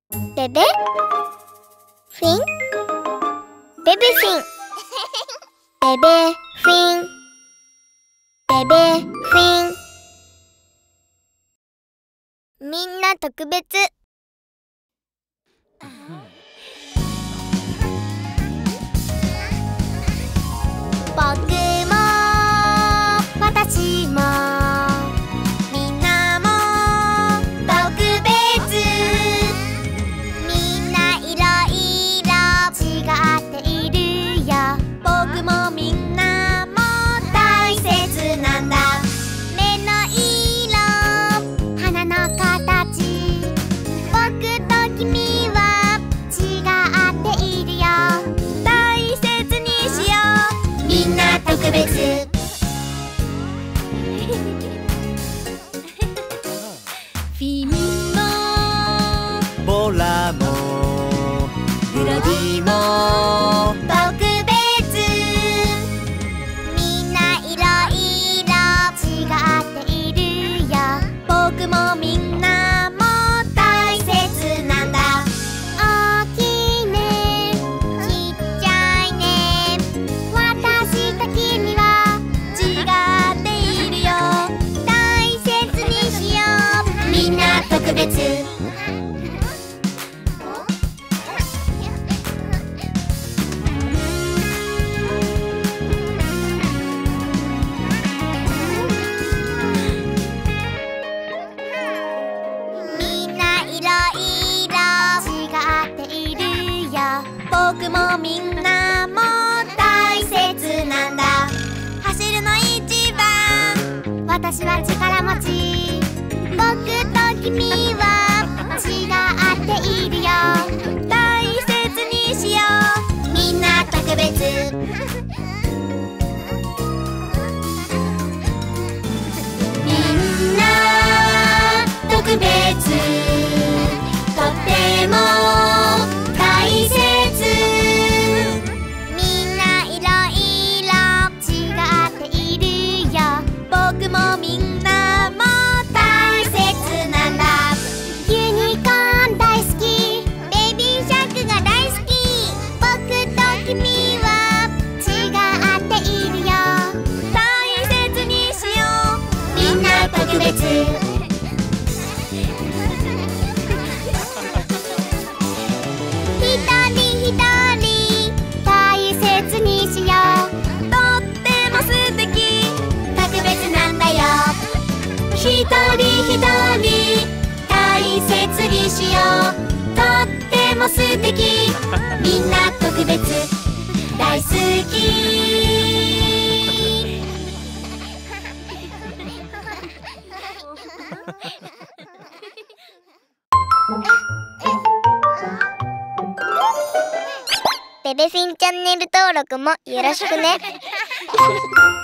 ベベフィンベベフィンベベフィンベベフィン。みんな特別。僕も私もみんなも特別。みんないろいろ違っているよ。僕もみんなも大切なんだ。目の色、鼻の形、僕と君は違っているよ。大切にしよう、みんな特別。フィンもボラもグラディも特別。みんないろいろ違っているよ。僕もみんなも大切なんだ。大きいね、ちっちゃいね、私と君は違っているよ。大切にしよう、みんな特別。みんないろいろ違っているよ。僕もみんなも大切なんだ。走るの一番、私は力持ち。僕と君は違っているよ。大切にしよう、みんな特別。みんな特別、とっても大切。みんないろいろ違っているよ。僕もみんなも大切なんだ。ユニコーン大好き、ベビーシャークが大好き。僕と君は違っているよ。大切にしよう、みんな特別。一人一人大切にしよう。とっても素敵、特別なんだよ。一人一人大切にしよう。とっても素敵、みんな特別、大好き。ベベフィンチャンネル登録もよろしくね。